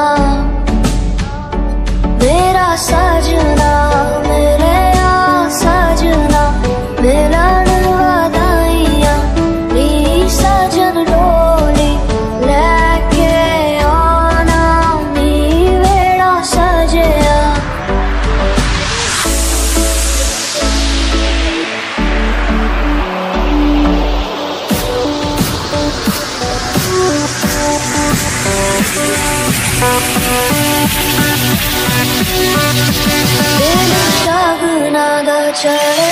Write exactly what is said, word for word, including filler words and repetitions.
मेरा सजना मेरे आ सजना मिलन वादाइयां नी सजन डोली लेके आना नी वेड़ा सजया। Sagna da